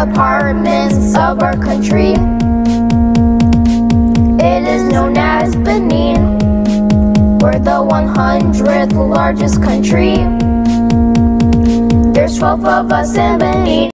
departments of our country. It is known as Benin. We're the 100th largest country. There's 12 of us in Benin.